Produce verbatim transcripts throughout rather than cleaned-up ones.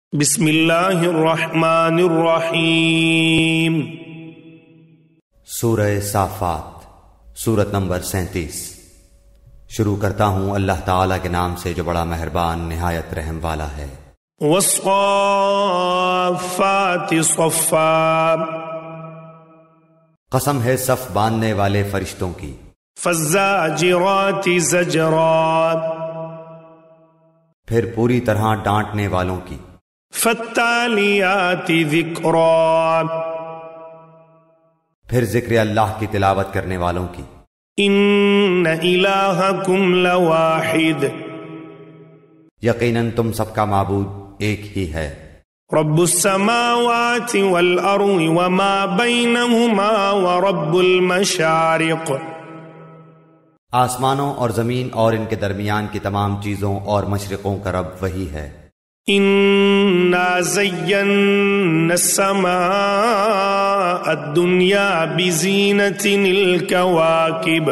بسم اللہ الرحمن الرحیم۔ سورہ صافات، سورت نمبر سینتیس۔ شروع کرتا ہوں اللہ تعالیٰ کے نام سے جو بڑا مہربان نہایت رحم والا ہے۔ والصافات صفا، قسم ہے صف باندھنے والے فرشتوں کی۔ فالزاجرات زجرا، پھر پوری طرح ڈانٹنے والوں کی۔ فالتالیات ذکرا، پھر ذکر اللہ کی تلاوت کرنے والوں کی۔ ان الہکم لواحد، یقیناً تم سب کا معبود ایک ہی ہے۔ رب السماوات والارض وما بینہما ورب المشارق، آسمانوں اور زمین اور ان کے درمیان کی تمام چیزوں اور مشرقوں کا رب وہی ہے۔ انا زینا السماء الدنیا بزینۃ الکواکب،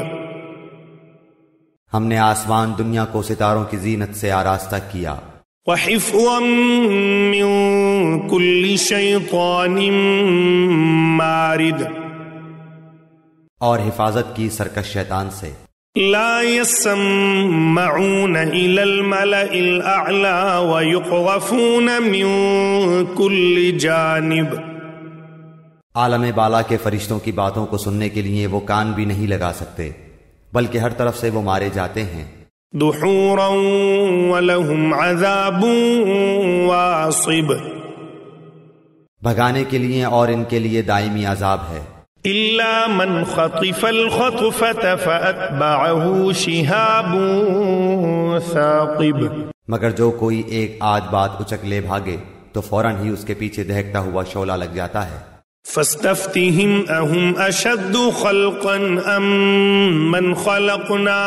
ہم نے آسمان دنیا کو ستاروں کی زینت سے آراستہ کیا۔ وحفظا من کل شیطان مارد، اور حفاظت کی سرکش شیطان سے۔ لا يسمعون إلى الملأ الأعلى ويقذفون من كل جانب، عالم بالا کے فرشتوں کی باتوں کو سننے کے لیے وہ کان بھی نہیں لگا سکتے، بلکہ ہر طرف سے وہ مارے جاتے ہیں۔ دحورا ولهم عذاب واصب، بھگانے کے لیے اور ان کے لیے دائمی عذاب ہے۔ إلا من خطف الخطفة فأتبعه شهاب ثاقب، مگر جو کوئی ایک آدھ بات اچک لے بھاگے تو فوراً ہی اس کے پیچھے دہکتا ہوا شعلہ لگ جاتا ہے۔ فاستفتهم أهم أشد خلقا أم من خلقنا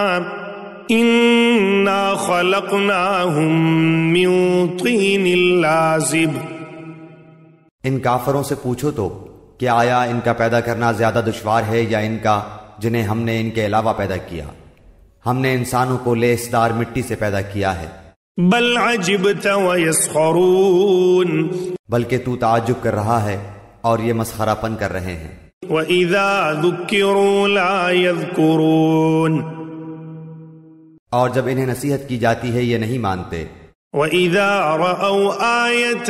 إنا خلقناهم من طين لازب، ان کافروں سے پوچھو تو کہ آیا ان کا پیدا کرنا زیادہ دشوار ہے یا ان کا جنہیں ہم نے ان کے علاوہ پیدا کیا؟ ہم نے انسانوں کو لیسدار مٹی سے پیدا کیا ہے۔ بل عجبت ويسخرون، بلکہ تو تعجب کر رہا ہے اور یہ مسخرہ پن کر رہے ہیں۔ وإذا ذكروا لا يذكرون، اور جب انہیں نصیحت کی جاتی ہے یہ نہیں مانتے۔ وإذا رأوا آية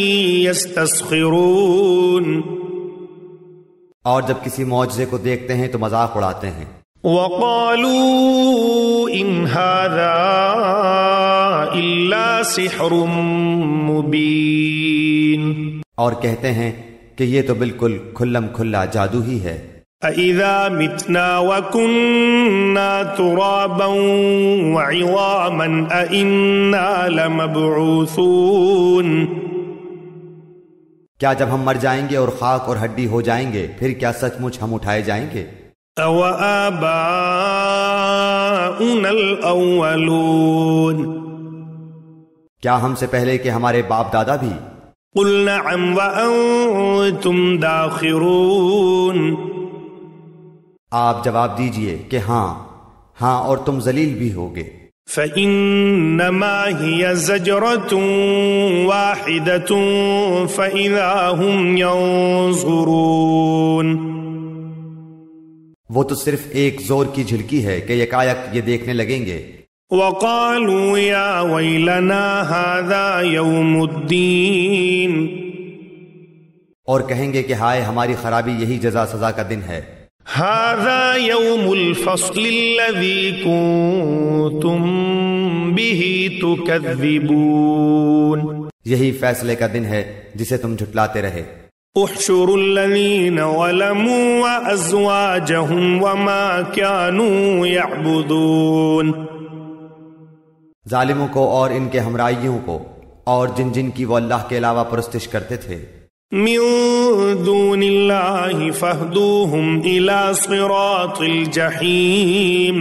يستسخرون، اور جب کسی معجزے کو دیکھتے ہیں تو مذاق اڑاتے ہیں۔ وقالوا إن هذا إلا سحر مبين، اور کہتے ہیں کہ یہ تو بالکل کھلم کھلا جادو ہی ہے۔ أإذا متنا وكنا ترابا وعظاما أإنا لمبعوثون، کیا جب ہم مر جائیں گے اور خاک اور ہڈی ہو جائیں گے پھر کیا سچ مچ ہم اٹھائے جائیں گے؟ أَوَآبَاؤُنَا الْأَوَّلُونَ، کیا ہم سے پہلے کے ہمارے باپ دادا بھی؟ قُلْ نَعَمْ وَأَنْتُمْ دَاخِرُونَ، آپ جواب دیجئے کہ ہاں ہاں اور تم ذلیل بھی ہوگے۔ فَإِنَّمَا هِيَ زَجْرَةٌ وَاحِدَةٌ فَإِذَا هُمْ يَنظُرُونَ، وہ تو صرف ایک زور کی جھلکی ہے کہ یکایک یہ دیکھنے لگیں گے۔ وَقَالُوا يَا وَيْلَنَا هَذَا يَوْمُ الدِّينِ، اور کہیں گے کہ ہائے ہماری خرابی یہی جزا سزا کا دن ہے۔ هذا يوم الفصل الذي كنتم به تكذبون، یہی فیصلے کا دن ہے جسے تم جھٹلاتے رہے۔ احشروا الذين ظلموا وازواجهم وما كانوا يعبدون، ظالموں کو اور ان کے ہمراہیوں کو اور جن جن کی وہ اللہ کے علاوہ پرستش کرتے تھے۔ من دون اللہ فاہدوہم الى صراط الجحیم،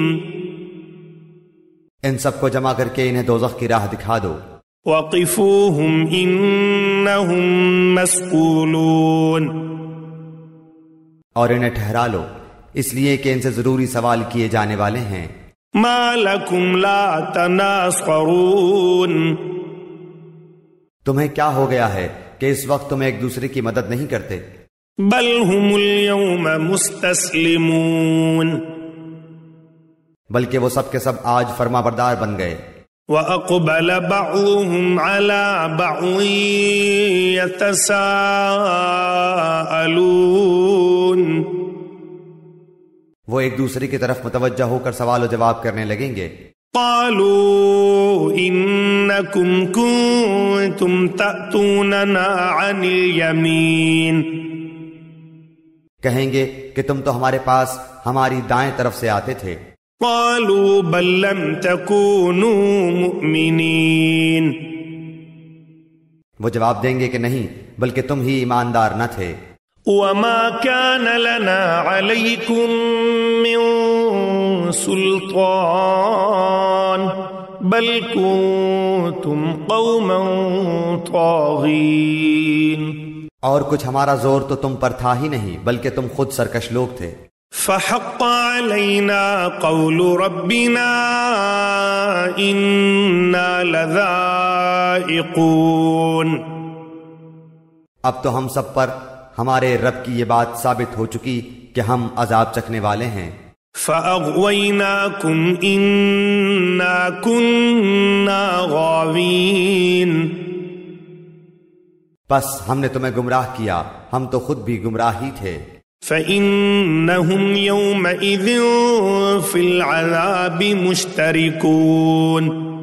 ان سب کو جمع کر کے انہیں دوزخ کی راہ دکھا دو۔ وقفوہم انہم مسئولون، اور انہیں ٹھہرا لو اس لیے کہ ان سے ضروری سوال کیے جانے والے ہیں۔ ما لکم لا تناصرون، تمہیں کیا ہو گیا ہے کہ اس وقت تم ایک دوسرے کی مدد نہیں کرتے؟ بل هم اليوم مستسلمون، بلکہ وہ سب کے سب آج فرما بردار بن گئے۔ وَأَقْبَلَ بَعْضُهُمْ عَلَى بَعْضٍ يَتَسَاءَلُونَ، وہ ایک دوسرے کی طرف متوجہ ہو کر سوال و جواب کرنے لگیں گے۔ قالوا إنكم كنتم تأتوننا عن اليمين، کہیں گے کہ تم تو ہمارے پاس ہماری دائیں طرف سے آتے تھے۔ قالوا بل لم تكونوا مؤمنين، وہ جواب دیں گے کہ نہیں بلکہ تم ہی ایماندار نہ تھے۔ وما كان لنا عليكم من سلطان بل كنتم قوما طاغين، اور کچھ ہمارا زور تو تم پر تھا ہی نہیں بلکہ تم خود سرکش لوگ تھے۔ فحق علينا قول ربنا إنا لذائقون، اب تو ہم سب پر ہمارے رب کی یہ بات ثابت ہو چکی کہ ہم عذاب چکھنے والے ہیں۔ فأغويناكم إنا كنا غاوين، بس ہم نے تمہیں گمراہ کیا، ہم تو خود بھی گمراہ ہی تھے۔ فإنهم يومئذ في العذاب مشتركون،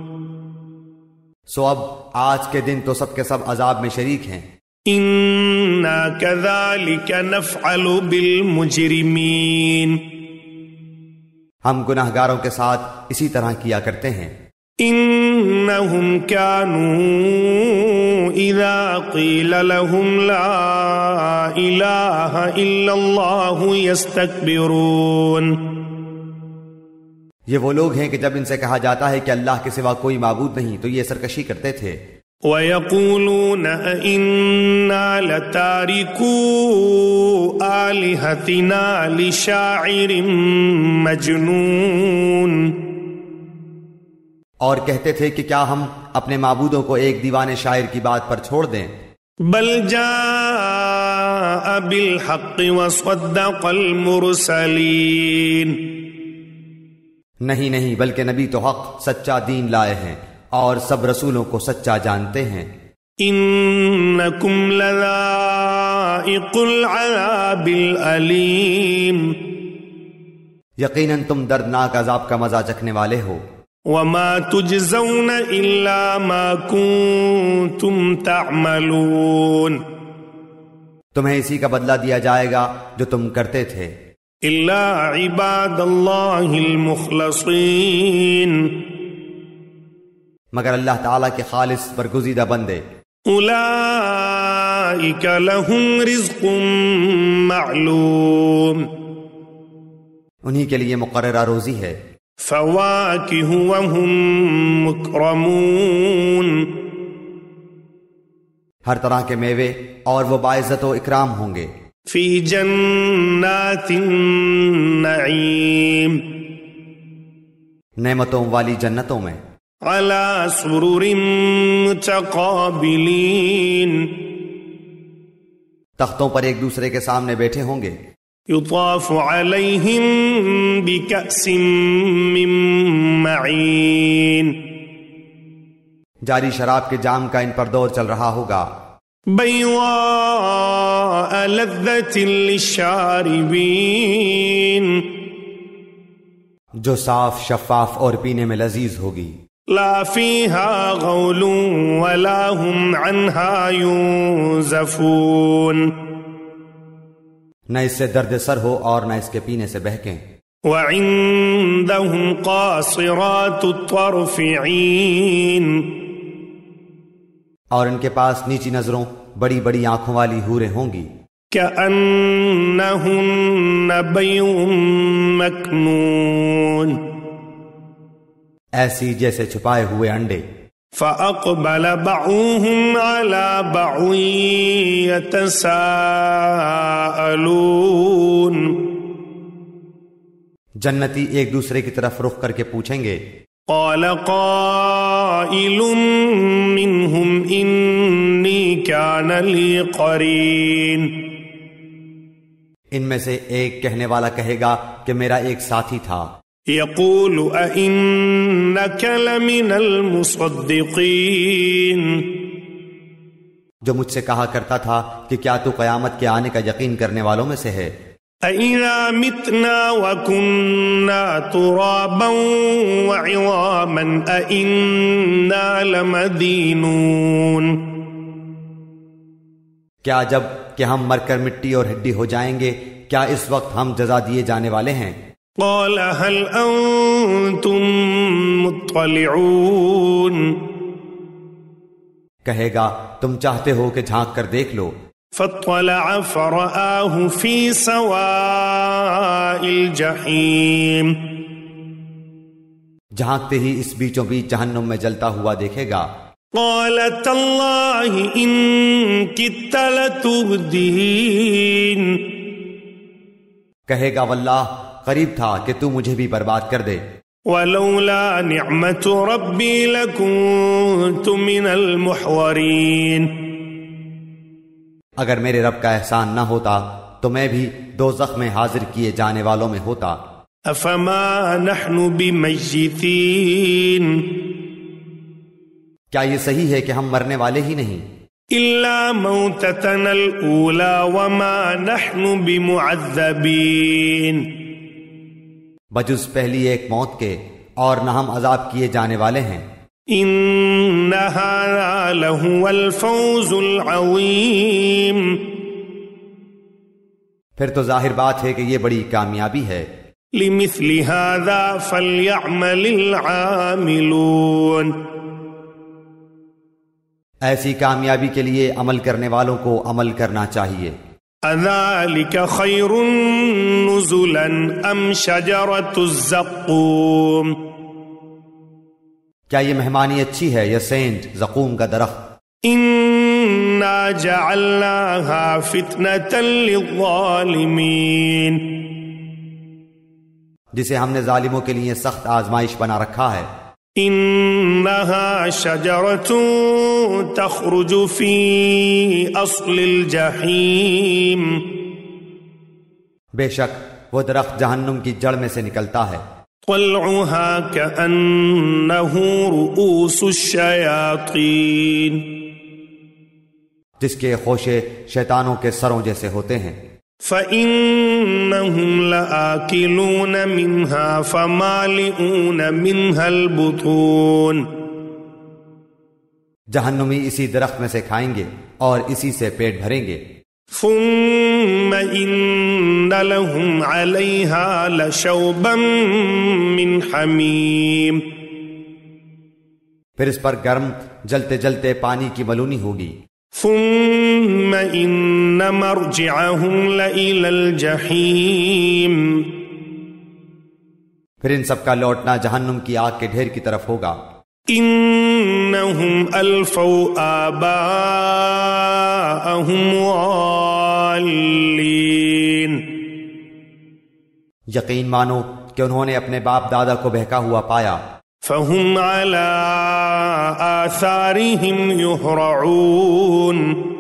سو اب آج کے دن تو سب کے سب عذاب میں شریک ہیں۔ إنا كذلك نفعل بالمجرمين، ہم گناہگاروں کے ساتھ اسی طرح کیا کرتے ہیں۔ إنهم كانوا إذا قيل لهم لا إله إلا الله يستكبرون، یہ وہ لوگ ہیں کہ جب ان سے کہا جاتا ہے کہ اللہ کے سوا کوئی معبود نہیں تو یہ سرکشی کرتے تھے۔ وَيَقُولُونَ أَإِنَّا لَتَارِكُو آلِهَتِنَا لِشَاعِرٍ مَجْنُونٍ، اور کہتے تھے کہ کیا ہم اپنے معبودوں کو ایک دیوانے شاعر کی بات پر چھوڑ دیں؟ بل جاء بالحق وصدق المرسلین، نہیں نہیں بلکہ نبی تو حق سچا دین لائے ہیں اور سب رسولوں کو سچا جانتے ہیں۔ انکم لذائق العذاب العلیم، یقیناً تم دردناک عذاب کا مزہ چکھنے والے ہو۔ وما تجزون الا ما کنتم تعملون، تمہیں اسی کا بدلہ دیا جائے گا جو تم کرتے تھے۔ الا عباد اللہ المخلصین، مگر اللہ تعالیٰ کے خالص برگزیدہ بندے۔ اولئک لہم رزق معلوم، انہی کے لیے مقررہ روزی ہے۔ فواکہ وہم مکرمون، ہر طرح کے میوے اور وہ باعزت و اکرام ہوں گے۔ فی جنات النعیم، نعمتوں والی جنتوں میں۔ علی سرر متقابلین، تختوں پر ایک دوسرے کے سامنے بیٹھے ہوں گے۔ یطاف علیہم بکأس من معین، جاری شراب کے جام کا ان پر دور چل رہا ہوگا۔ بیضاء لذۃ للشاربین، جو صاف شفاف اور پینے میں لذیذ ہوگی۔ لا فیہا غول ولا ہم عنہا ینزفون، نہ اس سے درد سر ہو اور نہ اس کے پینے سے بہکیں۔ وعندہم قاصرات الطرف عین، اور ان کے پاس نیچی نظروں بڑی بڑی آنکھوں والی حوریں ہوں گی۔ کأنہن بیض مکنون، ایسی جیسے چھپائے ہوئے انڈے۔ فأقبل بعضهم على بعض يتساءلون، جنتی ایک دوسرے کی طرف رخ کر کے پوچھیں گے۔ قال قائل منهم إن كان لي قرين. ان میں سے ایک کہنے والا کہے گا کہ میرا ایک ساتھی تھا. يقول أئنك لمن المصدقين. جو مجھ سے کہا کرتا تھا کہ کیا تو قیامت کے آنے کا یقین کرنے والوں میں سے ہے. أَإِذَا مِتْنَا وَكُنَّا تُرَابًا وَعِظَامًا أَإِنَّا لَمَدِينُونَ. کیا جب کہ ہم مر کر مٹی اور ہڈی ہو جائیں گے کیا اس وقت ہم جزا دیے جانے والے ہیں؟ قال هل أنتم مطلعون. کہے گا تم چاہتے ہو کہ جھانک کر دیکھ لو. فاطلع فرآه في سواء الجحيم. جھانکتے ہی اس بیچوں بیچ جہنم میں جلتا ہوا دیکھے گا. قال تالله إن كدت لتردين. کہے گا واللہ قریب تھا کہ تو مجھے بھی برباد کر دے. ولولا نعمت ربی لکنت من المحورین. اگر میرے رب کا احسان نہ ہوتا تو میں بھی دوزخ میں حاضر کیے جانے والوں میں ہوتا. افما نحن بمیتین. کیا یہ صحیح ہے کہ ہم مرنے والے ہی نہیں؟ الا موتتنا الاولى وما نحن بمعذبین. بجز پہلی ایک موت کے اور نہ ہم عذاب کیے جانے والے ہیں. ان هذا لهو الفوز العظیم. پھر تو ظاہر بات ہے کہ یہ بڑی کامیابی ہے. لمثل هذا فليعمل العاملون. ایسی کامیابی کے لیے عمل کرنے والوں کو عمل کرنا چاہیے. اذالک خیر نزلا ام شجرۃ الزقوم. کیا یہ مہمانی اچھی ہے یا سینٹ زقوم کا درخت؟ انا جعلناها فتنة للظالمین. جسے ہم نے ظالموں کے لیے سخت آزمائش بنا رکھا ہے. انها شجرۃ تخرج في اصل الجحیم. بے شک وہ درخت جہنم کی جڑ میں سے نکلتا ہے. طلعها كأنه رؤوس الشیاطین. جس کے خوشے شیطانوں کے سروں جیسے ہوتے ہیں. فَإِنَّهُمْ لَآكِلُونَ مِنْهَا فَمَالِئُونَ مِنْهَا الْبُطُونَ. جہنمی اسی درخت میں سے کھائیں گے اور اسی سے پیٹ بھریں گے. ثُمَّ إِنَّ لَهُمْ عَلَيْهَا لَشَوْبًا مِّنْ حَمِيمٍ. پھر اس پر گرم جلتے جلتے پانی کی ملونی ہوگی. ثم ان مرجعهم لإلى الجحیم. پھر ان سب کا لوٹنا جہنم کی آگ کے ڈھیر کی طرف ہوگا. انہم الفوا آباءہم ضالین. یقین مانو کہ انہوں نے اپنے باپ دادا کو بہکا ہوا پایا. فہم علی آثارہم یہرعون.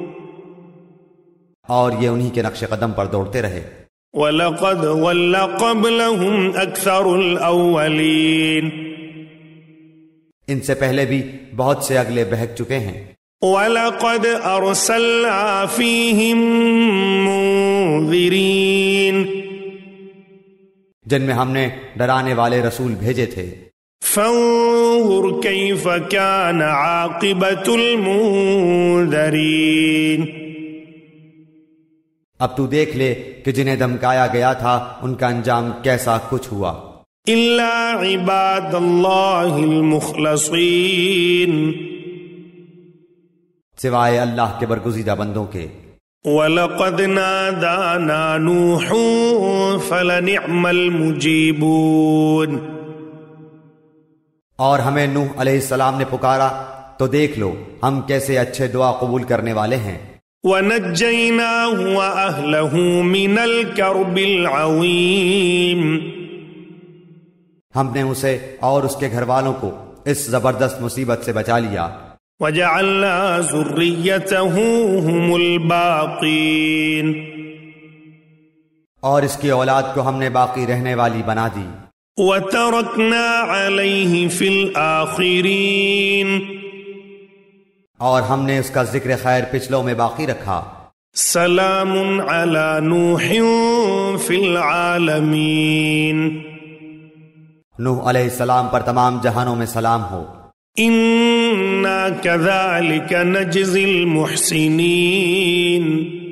اور یہ انہی کے نقش قدم پر دوڑتے رہے. وَلَقَدْ ضَلَّ قَبْلَهُمْ أَكْثَرُ الْأَوَّلِينَ. ان سے پہلے بھی بہت سے اگلے بہک چکے ہیں. وَلَقَدْ أَرْسَلْنَا فِيهِمْ مُنذِرِينَ. جن میں ہم نے ڈرانے والے رسول بھیجے تھے. فانظر كيف كان عاقبة المنذرين. اب تو دیکھ لے کہ جنہیں دھمکایا گیا تھا ان کا انجام کیسا کچھ ہوا. الا عباد اللہ المخلصین. سوائے اللہ کے برگزیدہ بندوں کے. وَلَقَدْ نَادَانَا نُوحٌ فَلَنِعْمَ الْمُجِيبُونَ. اور ہمیں نوح علیہ السلام نے پکارا تو دیکھ لو ہم کیسے اچھے دعا قبول کرنے والے ہیں. وَنَجَّيْنَاهُ وَأَهْلَهُ مِنَ الْكَرْبِ الْعَظِيمِ. ہم نے اسے اور اس کے گھر والوں کو اس زبردست مصیبت سے بچا لیا. وجعلنا ذريته هم الباقين، اور اس کی اولاد کو ہم نے باقی رہنے والی بنا دی. وتركنا عليه في الآخرين، اور ہم نے اس کا ذکر خیر پچھلوں میں باقی رکھا. سلام على نوح في العالمين، نوح علیہ السلام پر تمام جہانوں میں سلام ہو. انا كذلك نجزي المحسنين،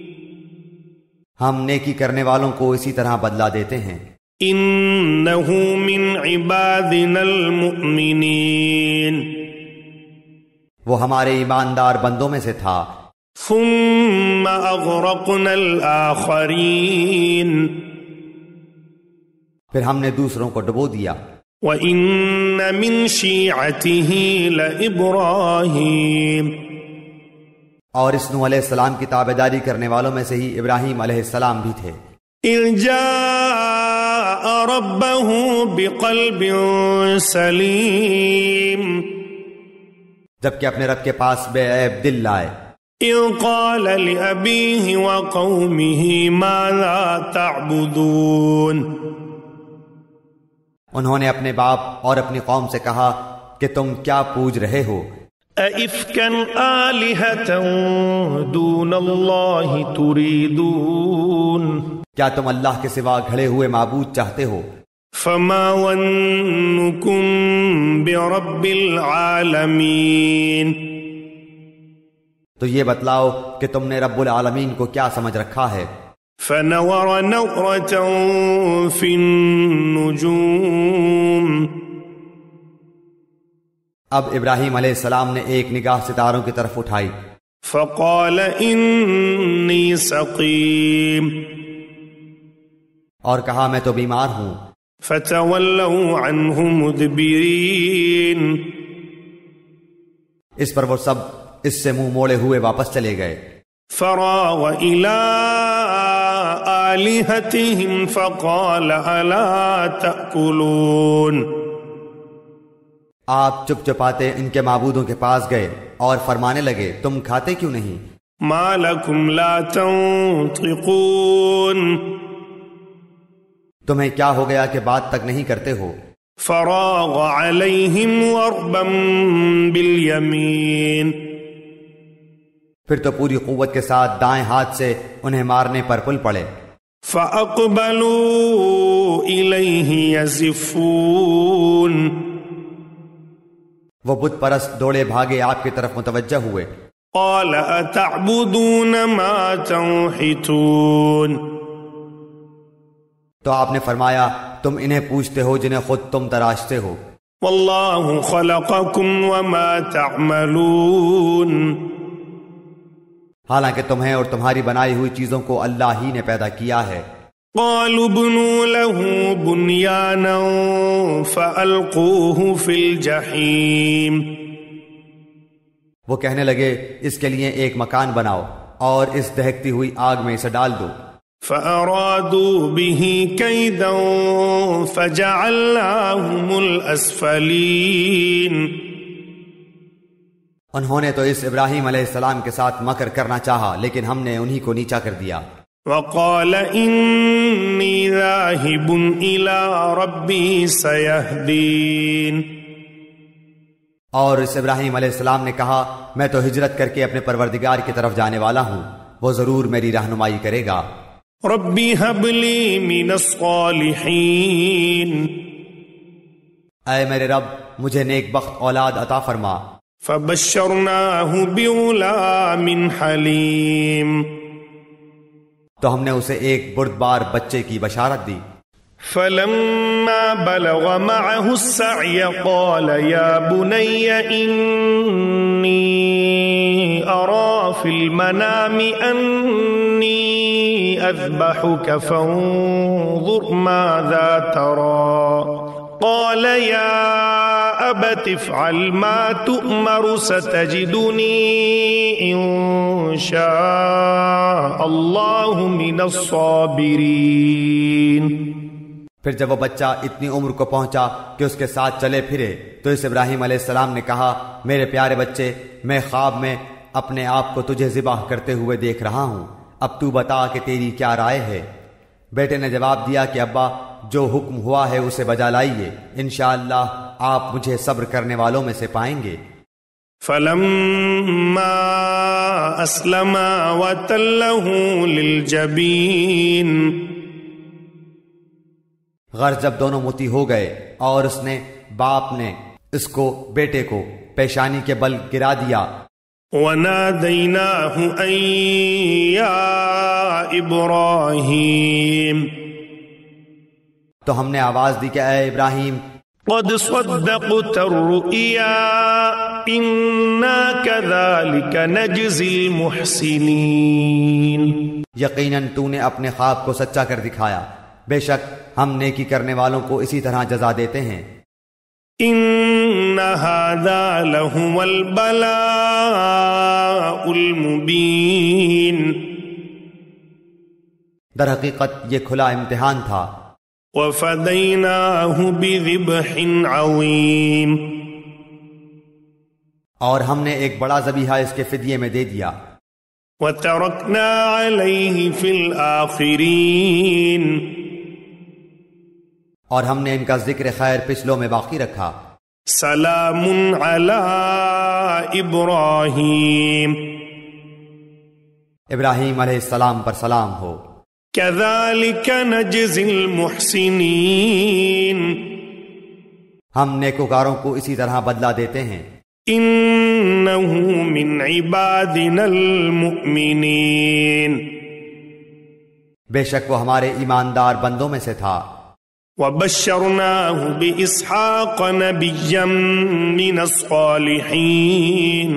ہم نیکی کرنے والوں کو اسی طرح بدلہ دیتے ہیں. انه من عبادنا المؤمنين، وہ ہمارے ایماندار بندوں میں سے تھا. ثم اغرقنا الاخرين، پھر ہم نے دوسروں کو ڈبو دیا. وَإِنَّ مِن شِيعَتِهِ لَإِبْرَاهِيمَ، اور اس نوح علیہ السلام کی تابعداری کرنے والوں میں سے ہی ابراہیم علیہ السلام بھی تھے. إِذْ جَاءَ رَبَّهُ بِقَلْبٍ سَلِيمٍ، جبکہ اپنے رب کے پاس بے عیب دل لائے. إِذْ قَالَ لِأَبِيهِ وَقَوْمِهِ مَاذَا تَعْبُدُونَ، انہوں نے اپنے باپ اور اپنی قوم سے کہا کہ تم کیا پوج رہے ہو؟ أَإِفْكًا آلِهَةً دُونَ اللَّهِ تُرِيدُونَ، کیا تم اللہ کے سوا گھڑے ہوئے معبود چاہتے ہو؟ فَمَا ظَنُّكُم بِرَبِّ الْعَالَمِينَ، تو یہ بتلاؤ کہ تم نے رب العالمین کو کیا سمجھ رکھا ہے؟ فَنَوَرَ نَوْرَةً فِي النُّجُومِ، اب ابراہیم علیہ السلام نے ایک نگاہ ستاروں کی طرف اٹھائی. فَقَالَ إِنِّي سَقِيمٌ، اور کہا میں تو بیمار ہوں. فَتَوَلَّوْا عَنْهُ مُدْبِرِينَ، اس پر وہ سب اس سے منہ موڑے ہوئے واپس چلے گئے. فَرَاغَ إِلَىٰ آلِهَتِهِمْ فَقَالَ أَلَا تَأْكُلُونَ، آپ چپ چپاتے ان کے معبودوں کے پاس گئے اور فرمانے لگے تم کھاتے کیوں نہیں؟ مَا لَكُمْ لَا تَنطِقُونَ، تمہیں کیا ہو گیا کہ بات تک نہیں کرتے ہو؟ فَرَاغَ عَلَيْهِمْ ضَرْبًا بِالْيَمِينِ، پھر تو پوری قوت کے ساتھ دائیں ہاتھ سے انہیں مارنے پر پل پڑے. فَأَقْبَلُوا إِلَيْهِ يَزِفُّونَ، وہ بت پرست دوڑے بھاگے آپ کی طرف متوجہ ہوئے. قَالَ أَتَعْبُدُونَ مَا تَنْحِتُونَ، تو آپ نے فرمایا تم انہیں پوچھتے ہو جنہیں خود تم تراشتے ہو. وَاللَّهُ خَلَقَكُمْ وَمَا تَعْمَلُونَ، حالانکہ تمہیں اور تمہاری بنائی ہوئی چیزوں کو اللہ ہی نے پیدا کیا ہے. قَالُوا ابْنُوا لَهُ بُنْيَانًا فَأَلْقُوهُ فِي الْجَحِيمِ، وہ کہنے لگے اس کے لیے ایک مکان بناؤ اور اس دہکتی ہوئی آگ میں اسے ڈال دو. فَأَرَادُوا بِهِ كَيْدًا فَجَعَلْنَاهُمُ الْأَسْفَلِينَ، انہوں نے تو اس ابراہیم علیہ السلام کے ساتھ مکر کرنا چاہا لیکن ہم نے انہی کو نیچا کر دیا. وَقَالَ إِنِّي ذَاهِبٌ إِلَىٰ رَبِّي سَيَهْدِينِ، اور اس ابراہیم علیہ السلام نے کہا میں تو ہجرت کر کے اپنے پروردگار کی طرف جانے والا ہوں، وہ ضرور میری رہنمائی کرے گا. رَبِّ هَبْ لِي مِنَ الصَّالِحِينَ، اے میرے رب مجھے نیک بخت اولاد عطا فرما. فَبَشَّرْنَاهُ بِغُلَامٍ حَلِيمٍ، تو ہم نے اسے ایک بردبار بچے کی بشارت دی. فَلَمَّا بَلَغَ مَعَهُ السَّعْيَ قَالَ يَا بُنَيَّ إِنِّي أَرَى فِي الْمَنَامِ أَنِّي أَذْبَحُكَ فَانظُرْ مَاذَا تَرَى، قَالَ يَا أَبَتِ افْعَلْ مَا تُؤْمَرُ سَتَجِدُنِي إِن شَاءَ اللَّهُ مِنَ الصَّابِرِينَ، پھر جب وہ بچہ اتنی عمر کو پہنچا کہ اس کے ساتھ چلے پھرے تو اس ابراہیم علیہ السلام نے کہا، میرے پیارے بچے، میں خواب میں اپنے آپ کو تجھے ذبح کرتے ہوئے دیکھ رہا ہوں، اب تو بتا کہ تیری کیا رائے ہے؟ بیٹے نے جواب دیا کہ ابا، جو حکم ہوا ہے اسے بجا لائیے، انشاءاللہ آپ مجھے صبر کرنے والوں میں سے پائیں گے۔ فلما اسلما وتله للجبین، غرض جب دونوں متی ہو گئے اور اس نے باپ نے اس کو بیٹے کو پیشانی کے بل گرا دیا، وَنَادَيْنَاهُ أَن يَا إِبْرَاهِيمُ، تو ہم نے آواز دی کہ اے ابراہیم، قَدْ صَدَّقْتَ الرُّؤْيَا إِنَّا كَذَلِكَ نَجْزِي الْمُحْسِنِينَ، یقیناً تو نے اپنے خواب کو سچا کر دکھایا، بے شک ہم نیکی کرنے والوں کو اسی طرح جزا دیتے ہیں۔ إِنَّ هَذَا لَهُوَ الْبَلَاءُ الْمُبِينُ، در حقیقت یہ کھلا امتحان تھا۔ وَفَدَيْنَاهُ بِذِبْحٍ عَظِيمٍ، اور ہم نے ایک بڑا ذبیحہ اس کے فدیے میں دے دیا۔ وَتَرَكْنَا عَلَيْهِ فِي الْآخِرِينَ، اور ہم نے ان کا ذکر خیر پچھلوں میں باقی رکھا۔ سلام علی ابراہیم، ابراہیم علیہ السلام پر سلام ہو۔ کذالک نجزی المحسنین، ہم نیکوکاروں کو اسی طرح بدلہ دیتے ہیں۔ انہ من عبادنا المؤمنین، بے شک وہ ہمارے ایماندار بندوں میں سے تھا۔ وَبَشَّرْنَاهُ بِإِسْحَاقَ نَبِيًّا مِّنَ الصَّالِحِينَ،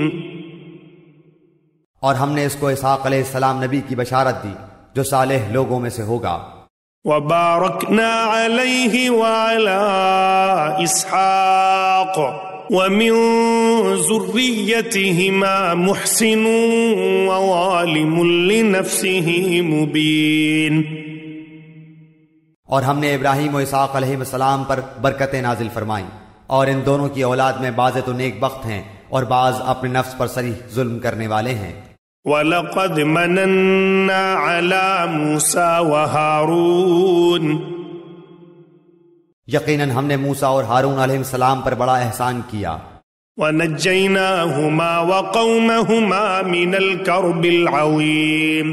اور ہم نے اس کو اسحاق علیہ السلام نبی کی بشارت دی جو صالح لوگوں میں سے ہوگا۔ وَبَارَكْنَا عَلَيْهِ وَعَلَى إِسْحَاقَ وَمِن ذُرِّيَّتِهِمَا مُحْسِنٌ وَظَالِمٌ لِّنَفْسِهِ مُبِينٌ، اور ہم نے ابراہیم و اسحاق علیہ السلام پر برکتیں نازل فرمائیں، اور ان دونوں کی اولاد میں بعض تو نیک بخت ہیں اور بعض اپنے نفس پر صریح ظلم کرنے والے ہیں۔ وَلَقَدْ مَنَنَّا عَلَى مُوسَى وَهَارُونَ، یقیناً ہم نے موسیٰ اور ہارون علیہ السلام پر بڑا احسان کیا۔ وَنَجَّيْنَاهُمَا وَقَوْمَهُمَا مِنَ الْكَرْبِ الْعَظِيمِ،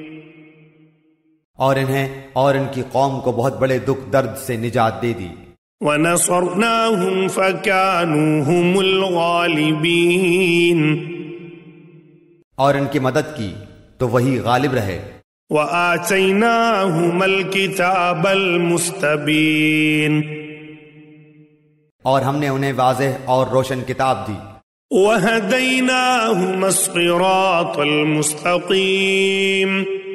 اور انہیں اور ان کی قوم کو بہت بڑے دکھ درد سے نجات دے دی۔ وَنَصَرْنَاهُمْ فَكَانُوا هُمُ الْغَالِبِينَ، اور ان کی مدد کی تو وہی غالب رہے۔ وَآتَيْنَاهُمَا الْكِتَابَ الْمُسْتَبِينَ، اور ہم نے انہیں واضح اور روشن کتاب دی۔ وَهَدَيْنَاهُمَا الصِّرَاطَ الْمُسْتَقِيمَ،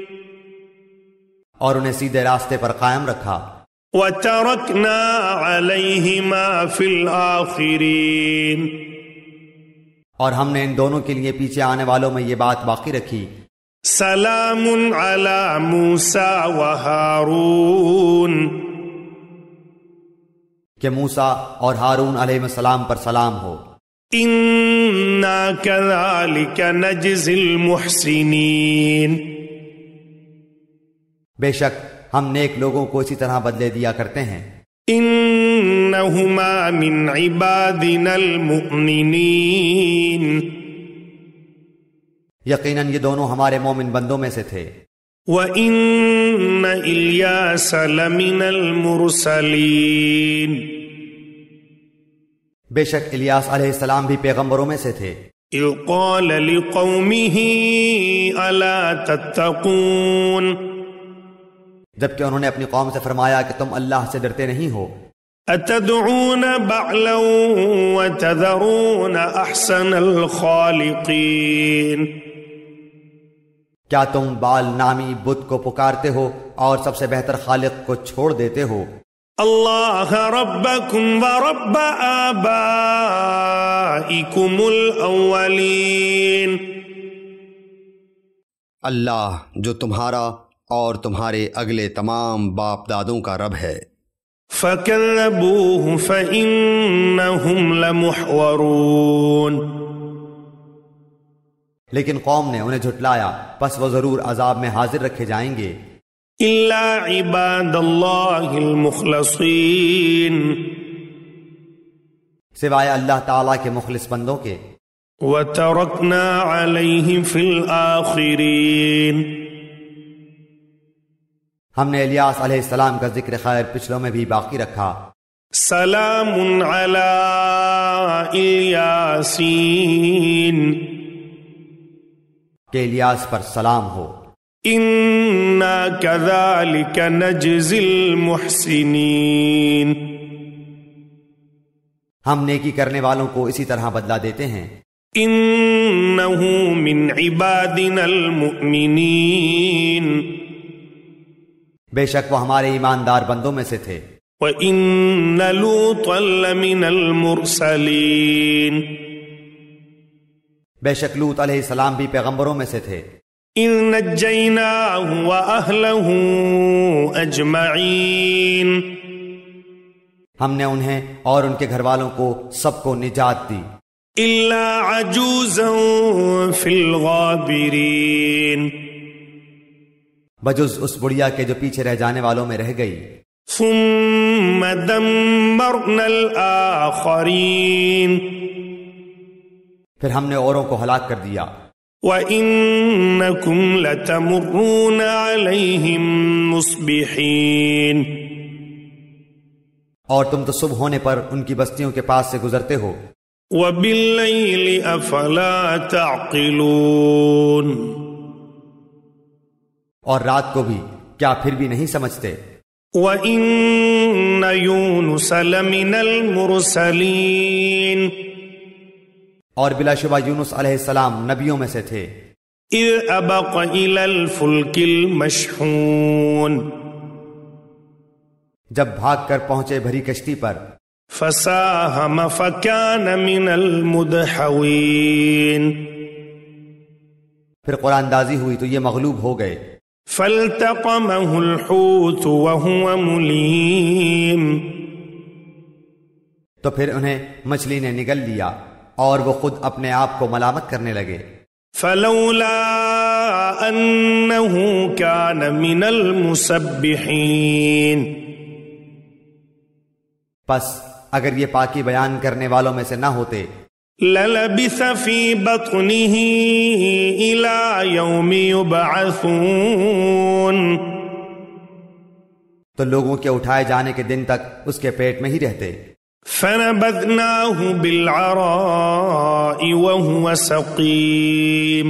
اور انہیں سیدھے راستے پر قائم رکھا۔ وَتَرَكْنَا عَلَيْهِمَا فِي الْآخِرِينَ، اور ہم نے ان دونوں کے لیے پیچھے آنے والوں میں یہ بات باقی رکھی۔ سلام علی موسیٰ وہارون، کہ موسیٰ اور ہارون علیہ السلام پر سلام ہو۔ انا کذالک نجزی المحسنین، بے شک ہم نیک لوگوں کو اسی طرح بدلے دیا کرتے ہیں۔ انہما من عبادنا المؤمنین، یقیناً یہ دونوں ہمارے مومن بندوں میں سے تھے۔ وَإِنَّ إِلْيَاسَ لَمِنَ الْمُرْسَلِينَ، بے شک الیاس علیہ السلام بھی پیغمبروں میں سے تھے۔ اِذْ قَالَ لِقَوْمِهِ أَلَا تَتَّقُونَ، جبکہ انہوں نے اپنی قوم سے فرمایا کہ تم اللہ سے ڈرتے نہیں ہو۔ أَتَدْعُونَ بَعْلًا وَتَذَرُونَ أَحْسَنَ الْخَالِقِينَ، کیا تم بال نامی بت کو پکارتے ہو اور سب سے بہتر خالق کو چھوڑ دیتے ہو؟ اللہ ربکم ورب آبائکم الاولین، اللہ جو تمہارا اور تمہارے اگلے تمام باپ دادوں کا رب ہے۔ فكذبوه فإنهم لمحورون. لیکن قوم نے انہیں جھٹلایا، پس وہ ضرور عذاب میں حاضر رکھے جائیں گے، إلا عباد الله المخلصين، سوائے اللہ تعالیٰ کے مخلص بندوں کے. وتركنا عليه في الآخرين، ہم نے الیاس علیہ السلام کا ذکر خیر پچھلوں میں بھی باقی رکھا. سلام على الياسين، کہ الیاس پر سلام ہو. إنا كذلك نجزي المحسنين، ہم نیکی کرنے والوں کو اسی طرح بدلہ دیتے ہیں. إنه من عبادنا المؤمنين، بے شک وہ ہمارے ایماندار بندوں میں سے تھے. وَإِنَّ لُوطًا لَّمِنَ الْمُرْسَلِينَ، بے شک لوط علیہ السلام بھی پیغمبروں میں سے تھے. إِذْ نَجَّيْنَاهُ وَأَهْلَهُ أَجْمَعِينَ، ہم نے انہیں اور ان کے گھر والوں کو سب کو نجات دی. إِلَّا عَجُوزًا فِي الْغَابِرِينَ، بجز اس بڑھیا کے جو پیچھے رہ جانے والوں میں رہ گئی. ثُمَّ دَمَّرْنَا الْآخَرِينَ، پھر ہم نے اوروں کو ہلاک کر دیا. وَإِنَّكُمْ لَتَمُرُّونَ عَلَيْهِمْ مُصْبِحِينَ، اور تم تو صبح ہونے پر ان کی بستیوں کے پاس سے گزرتے ہو. وَبِاللَّيْلِ أَفَلَا تَعْقِلُونَ، اور رات کو بھی کیا پھر بھی نہیں سمجھتے. وَإِنَّ يُونُسَ لَمِنَ الْمُرْسَلِينَ، اور بلا شبہ یونس علیہ السلام نبیوں میں سے تھے. إِذْ أَبَقَ إِلَى الْفُلْكِ الْمَشْحُونِ، جب بھاگ کر پہنچے بھری کشتی پر. فَسَاهَمَ فَكَانَ مِنَ الْمُدْحَوِينَ، پھر قرآن اندازی ہوئی تو یہ مغلوب ہو گئے. فَالْتَقَمَهُ الْحُوتُ وَهُوَ مُلِيمٌ، تو پھر انہیں مچھلی نے نگل لیا اور وہ خود اپنے آپ کو ملامت کرنے لگے. فَلَوْلَا أَنَّهُ كَانَ مِنَ الْمُسَبِّحِينَ، پس اگر یہ پاکی بیان کرنے والوں میں سے نہ ہوتے، لَلَبِثَ فِي بَطْنِهِ إِلَى يَوْمِ يُبْعَثُونَ، تو لوگوں کے اٹھائے جانے کے دن تک اس کے پیٹ میں ہی رہتے. فَنَبَذْنَاهُ بِالْعَرَاءِ وَهُوَ سَقِيمٌ،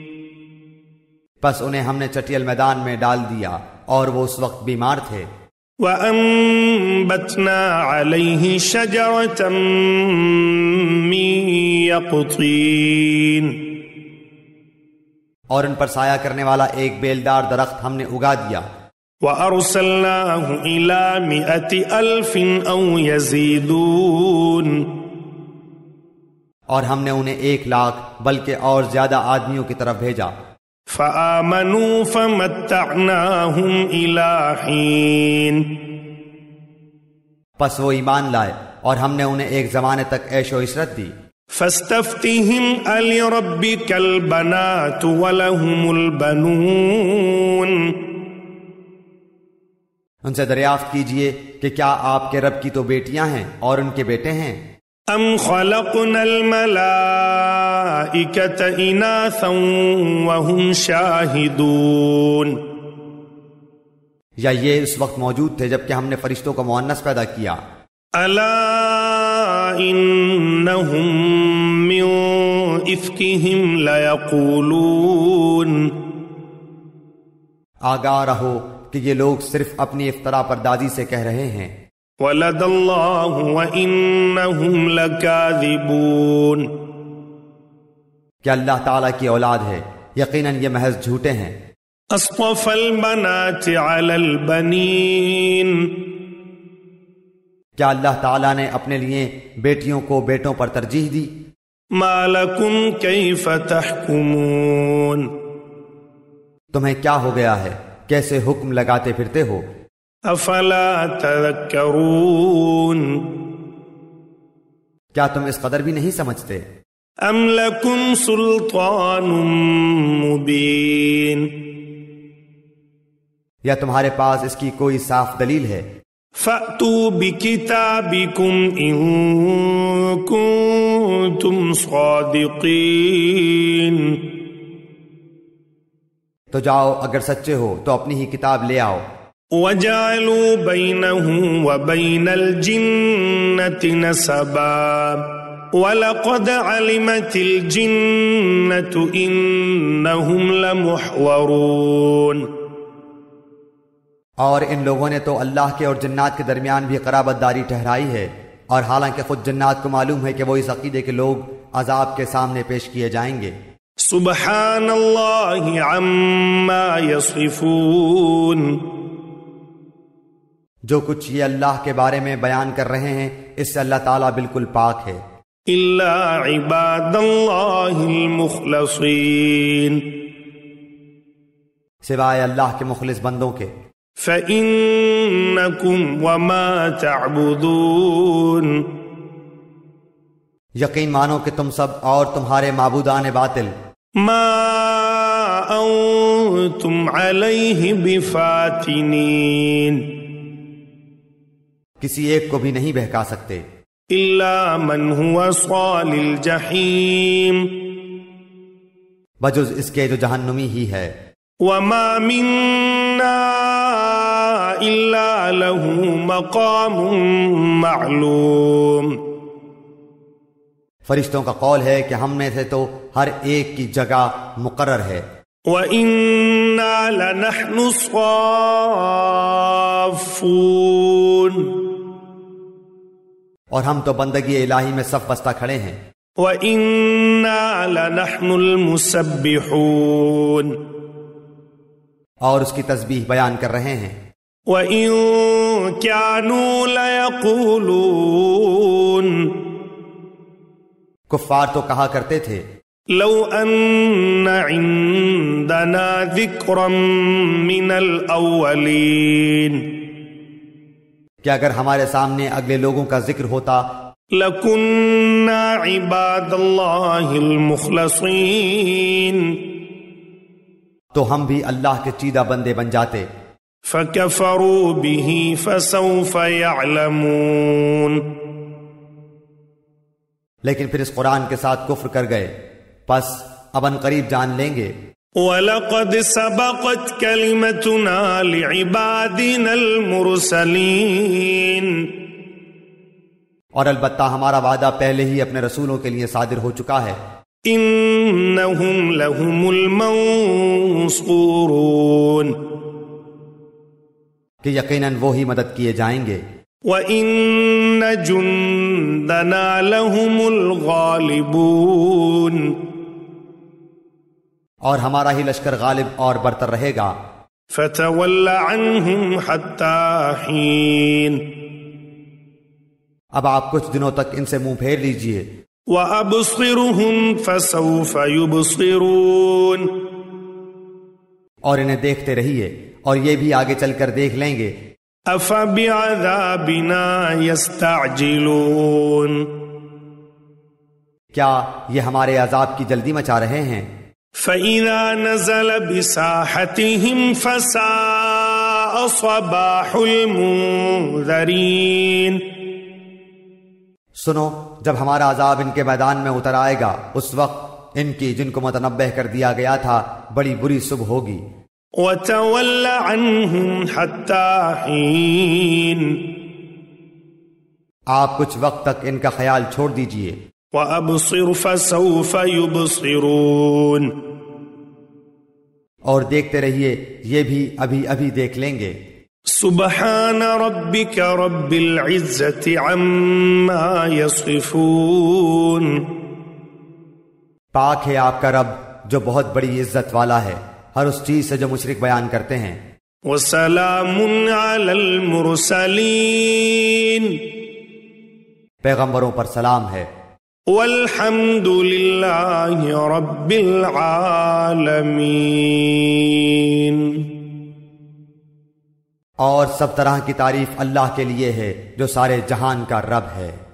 پس انہیں ہم نے چٹیل میدان میں ڈال دیا اور وہ اس وقت بیمار تھے. وَأَنبَتْنَا عَلَيْهِ شَجَرَةً مِّن يَقْطِينٍ، اور ان پر سایہ کرنے والا ایک بیلدار درخت ہم نے اگا دیا. وَأَرْسَلْنَاهُ إِلَى مِئَةِ أَلْفٍ أَوْ يَزِيدُونَ، اور ہم نے انہیں ایک لاکھ بلکہ اور زیادہ آدمیوں کی طرف بھیجا. فَآمَنُوا فَمَتَّعْنَاهُمْ إِلَى حِينٍ، پس وہ ایمان لائے اور ہم نے انہیں ایک زمانے تک عیش و عشرت دی. فَاسْتَفْتِهِمْ أَلِرَبِّكَ الْبَنَاتُ وَلَهُمُ الْبَنُونَ، ان سے دریافت کیجئے کہ کیا آپ کے رب کی تو بیٹیاں ہیں اور ان کے بیٹے ہیں. أَمْ خَلَقْنَا الْمَلَائِكَةَ إِنَاثًا وَهُمْ شَاهِدُونَ، یا یہ اس وقت موجود تھے جبکہ ہم نے فرشتوں کو مؤنث پیدا کیا. أَلَا إِنَّهُمْ مِنْ إِفْكِهِمْ لَيَقُولُونَ، آگاہ رہو کہ یہ لوگ صرف اپنی افترا پردازی سے کہہ رہے ہیں. وَلَدَ اللَّهُ وَإِنَّهُمْ لَكَاذِبُونَ، کہ اللہ تعالیٰ کی اولاد ہے، یقیناً یہ محض جھوٹے ہیں. أَصْطَفَى الْبَنَاتِ عَلَى الْبَنِينَ، کیا اللہ تعالیٰ نے اپنے لیے بیٹیوں کو بیٹوں پر ترجیح دی. مَا لَكُمْ كَيْفَ تَحْكُمُونَ، تمہیں کیا ہو گیا ہے، کیسے حکم لگاتے پھرتے ہو. افلا تذکرون کیا تم اس قدر بھی نہیں سمجھتے؟ ام لکم سلطان مبین یا تمہارے پاس اس کی کوئی صاف دلیل ہے؟ فأتوا بکتابکم ان کنتم صادقین تو جاؤ اگر سچے ہو تو اپنی ہی کتاب لے آؤ. وجعلوا بینہ وبین الجنۃ نسبا وَلَقَدْ عَلِمَتِ الْجِنَّةُ إِنَّهُمْ لَمُحْوَرُونَ اور ان لوگوں نے تو اللہ کے اور جنات کے درمیان بھی قرابت داری ٹھہرائی ہے، اور حالانکہ خود جنات کو معلوم ہے کہ وہ اس عقیدے کے لوگ عذاب کے سامنے پیش کیے جائیں گے. سبحان اللہ عما یصفون جو کچھ یہ اللہ کے بارے میں بیان کر رہے ہیں اس سے اللہ تعالیٰ بالکل پاک ہے. الا عباد اللہ المخلصین سوائے اللہ کے مخلص بندوں کے. فَإِنَّكُمْ وَمَا تَعْبُدُونَ یقین مانو کہ تم سب اور تمہارے معبودان باطل ما انتم علیہ بفاتنین کسی ایک کو بھی نہیں بہکا سکتے الا من هو صال الجحیم بجز اس کے جو جہنمی ہی ہے. وما منا الا له مقام معلوم فرشتوں کا قول ہے کہ ہم میں سے تو ہر ایک کی جگہ مقرر ہے. وَإِنَّا لَنَحْنُ الصَّافُّونَ اور ہم تو بندگی الہی میں صف بستہ کھڑے ہیں. وَإِنَّا لَنَحْنُ الْمُسَبِّحُونَ اور اس کی تسبیح بیان کر رہے ہیں. وَإِن كَانُوا لَيَقُولُونَ کفار تو کہا کرتے تھے لو ان عندنا ذکرا من الاولین کہ اگر ہمارے سامنے اگلے لوگوں کا ذکر ہوتا لکننا عباد اللہ المخلصین تو ہم بھی اللہ کے چیدہ بندے بن جاتے. فکفروا به فسوف یعلمون لیکن پھر اس قرآن کے ساتھ کفر کر گئے پس اب ان قریب جان لیں گے. وَلَقَدْ سَبَقَتْ كَلِمَتُنَا لِعِبَادِنَا الْمُرْسَلِينَ اور البتہ ہمارا وعدہ پہلے ہی اپنے رسولوں کے لیے صادر ہو چکا ہے. إِنَّهُمْ لَهُمُ الْمَنصُورُونَ کہ یقیناً وہی مدد کیے جائیں گے. وَإِنَّ جُنْدَنَا لَهُمُ الْغَالِبُونَ اور ہمارا ہی لشکر غالب اور برتر رہے گا. فَتَوَلَّ عَنْهُمْ حَتَّى حِينٍ اب آپ کچھ دنوں تک ان سے منہ پھیر لیجئے. وَأَبْصِرْهُمْ فَسَوْفَ يُبْصِرُونَ اور انہیں دیکھتے رہیے اور یہ بھی آگے چل کر دیکھ لیں گے. أَفَبِعَذَابِنَا يَسْتَعْجِلُونَ کیا یہ ہمارے عذاب کی جلدی مچا رہے ہیں؟ فَإِذَا نَزَلَ بِسَاحَتِهِمْ فَسَاءَ صَبَاحُ الْمُنذَرِينَ سنو جب ہمارا عذاب ان کے میدان میں اتر آئے گا اس وقت ان کی جن کو متنبہ کر دیا گیا تھا بڑی بری صبح ہوگی. وَتَوَلَّ عَنْهُمْ حَتَّى حِينٍ آپ کچھ وقت تک ان کا خیال چھوڑ دیجئے. وَأَبْصِرْ فَسَوْفَ يُبْصِرُونَ اور دیکھتے رہیے یہ بھی ابھی ابھی دیکھ لیں گے. سبحان ربک رب العزت عما یصفون پاک ہے آپ کا رب جو بہت بڑی عزت والا ہے ہر اس چیز سے جو مشرک بیان کرتے ہیں. وسلام علی المرسلین پیغمبروں پر سلام ہے. والحمد للہ رب العالمین اور سب طرح کی تعریف اللہ کے لیے ہے جو سارے جہان کا رب ہے۔